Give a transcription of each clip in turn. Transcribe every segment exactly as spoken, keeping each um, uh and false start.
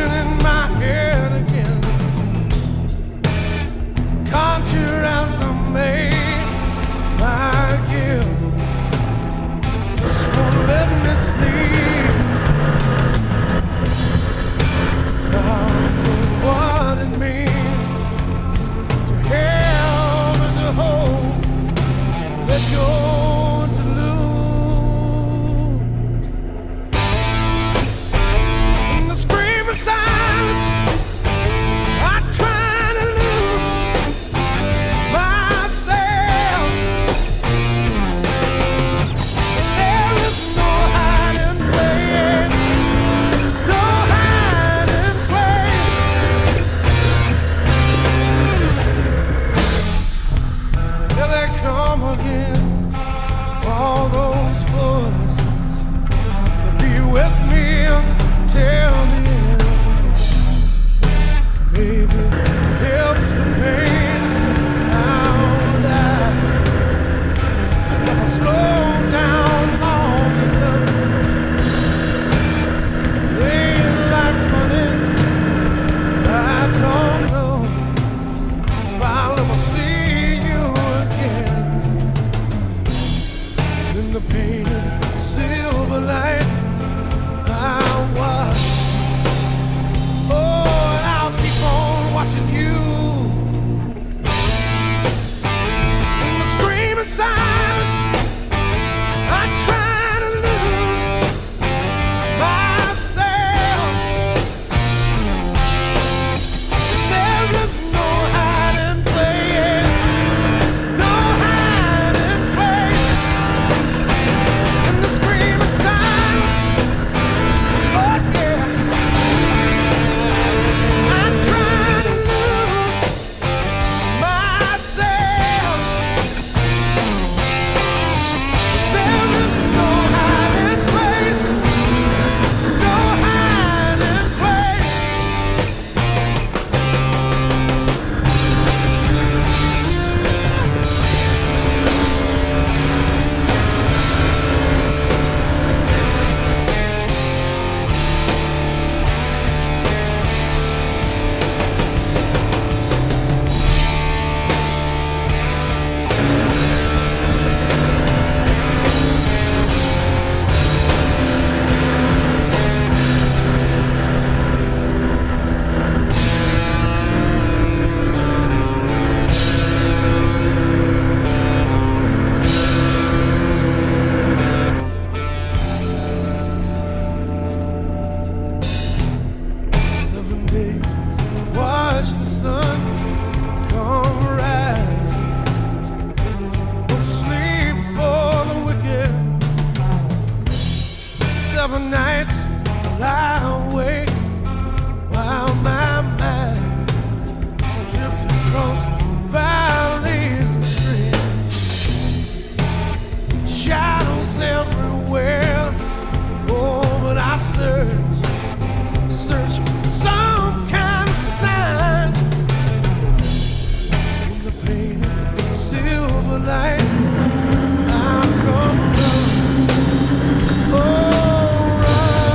in my head again, conjure as I may my guilt, just won't let me sleep. I know what it means to have and to hold, to let go and to lose. In the screaming silence, I try to lose myself. There is no hiding place, no hiding place. Here they come again, all those voices will be with me until the end. Maybe it helps the pain out loud. And if I slow down long enough, ain't life funny? I don't know if I'll ever see you again. In the painted silver light I watch, oh, and I'll keep on watching you. In the screaming silence, I try to lose myself. There is no hiding place, no hiding place. In the screaming silence, oh yeah, I'm trying to lose myself. There is no hiding place, no hiding place. Seven days, watch the sun come rise. No sleep for the wicked. Seven nights lie awake while my mind drifted across valleys and streams. Shadows everywhere. Oh, but I search, search for some kind of sign. In the painted silver light, I'll come around. Oh, run.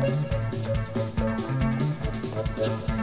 Thank you.